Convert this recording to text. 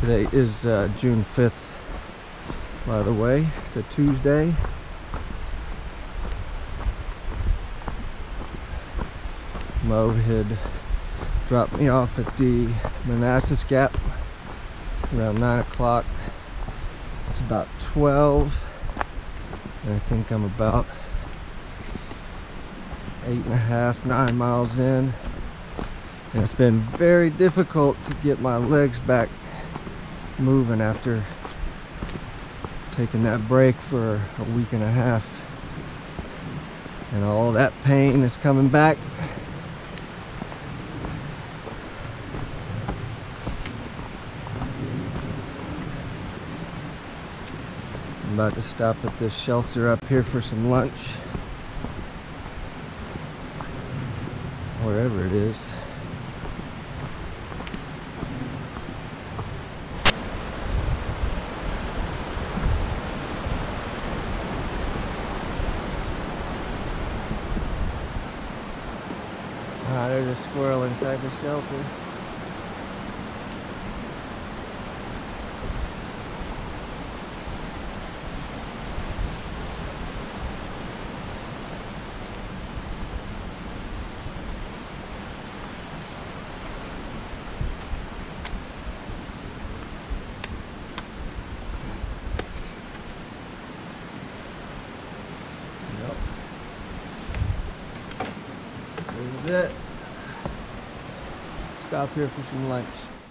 Today is June 5th, by the way. It's a Tuesday. Mo had dropped me off at the Manassas Gap around 9 o'clock. It's about 12, and I think I'm about 8.5, 9 miles in. And it's been very difficult to get my legs back moving after taking that break for a week and a half. And all that pain is coming back. I'm about to stop at this shelter up here for some lunch. Wherever it is. Ah, there's a squirrel inside the shelter. This is it. Stop here for some lunch.